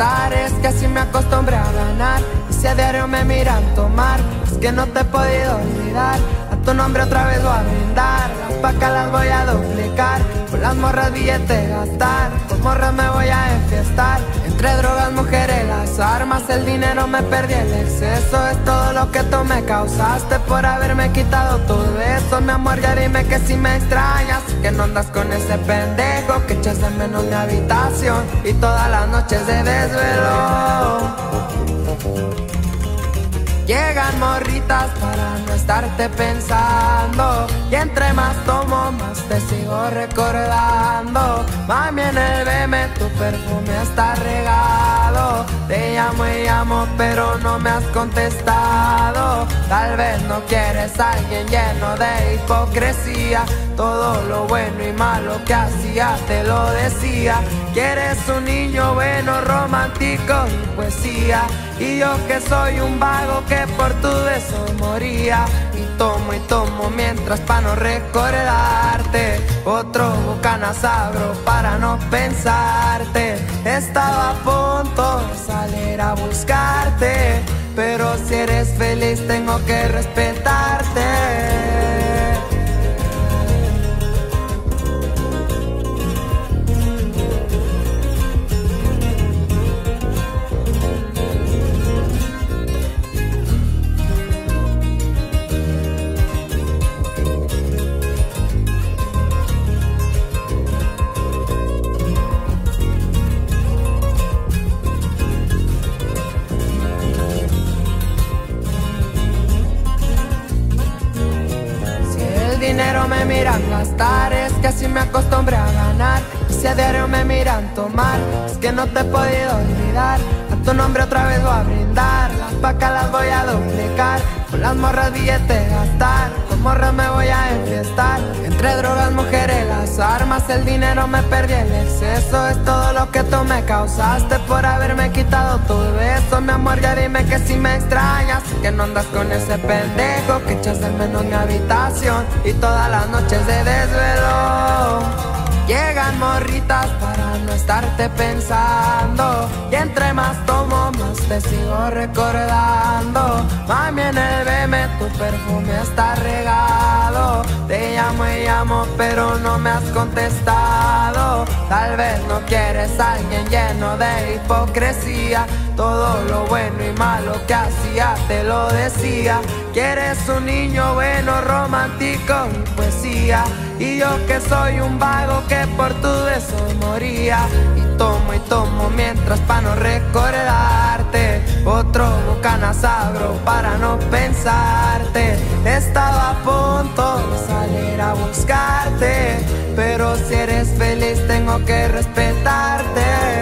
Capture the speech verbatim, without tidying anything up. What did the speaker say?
gastar, es que así me acostumbré a ganar. Y si a diario me miran tomar, es que no te he podido olvidar. A tu nombre otra vez voy a brindar, las pacas las voy a duplicar, con las morras billetes gastar, con morras me voy a enfiestar. Entre drogas, mujeres, las armas, el dinero me perdí, el exceso es todo lo que tú me causaste por haberme quitado todo eso. Mi amor, ya dime que si me extrañas, que no andas con ese pendejo, que echas de menos mi habitación y todas las noches de desvelo. Llegan morritas para no estarte pensando, y entre más tomo más te sigo recordando. Mami, en el B M tu perfume está regado. Te llamo y llamo pero no me has contestado. Tal vez no quieres a alguien lleno de hipocresía. Todo lo bueno y malo que hacía te lo decía. Quieres un niño bueno, romántico y poesía, y yo que soy un vago que por tu beso moría. Y tomo y tomo mientras pa' no recordarte, otro bocanazabro para no pensarte. Estaba a punto de salir a buscarte, pero si eres feliz tengo que respetarte. Dinero me miran gastar, es que así me acostumbré a ganar. Y si a diario me miran tomar, es que no te he podido olvidar. A tu nombre otra vez voy a brindar, las pacas las voy a duplicar, con las morras billetes gastar, con morras me voy a enfiestar. Entre drogas, mujeres, las armas, el dinero me perdí, el exceso es todo lo que tú me causaste por haberme quitado todo eso. Mi amor, ya dime que si me extrañas, que no andas con ese pendejo, que echas de menos mi habitación y todas las noches de desvelo. Llegan morritas para no estarte pensando, y entre más tomo más te sigo recordando. Mami, en el B M tu perfume está regado. Te llamo y llamo pero no me has contestado. Tal vez no quieres a alguien lleno de hipocresía. Todo lo bueno y malo que hacía te lo decía. Quieres un niño bueno, romántico y poesía, y yo que soy un vago que por tu beso moría. Y tomo y tomo mientras pa' no recordarte, otro bocanazabro para no pensarte. Estaba a punto de salir a buscarte, pero si eres feliz tengo que respetarte.